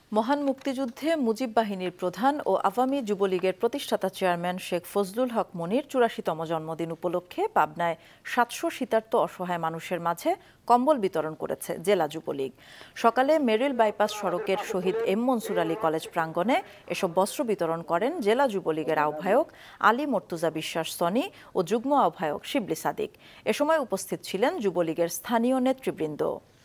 মহান মুক্তিযুদ্ধে মুজিব বাহিনীর প্রধান ও আওয়ামী যুবলীগের প্রতিষ্ঠাতা চেয়ারম্যান শেখ ফজলুল হক মনির ৮৪তম জন্মদিন উপলক্ষে পাবনায় ৭০০ শীতার্ত অসহায় মানুষের মাঝে কম্বল বিতরণ করেছে জেলা যুবলীগ। সকালে মেরিল বাইপাস সড়কের শহীদ এম মনসুর আলী কলেজ প্রাঙ্গণে এসব বস্ত্র বিতরণ করেন জেলা যুবলীগের আহ্বায়ক আলী মর্তুজা বিশ্বাস সনি ও যুগ্ম আহ্বায়ক শিবলি সাদিক। এ সময় উপস্থিত ছিলেন যুবলীগের স্থানীয় নেতৃবৃন্দ।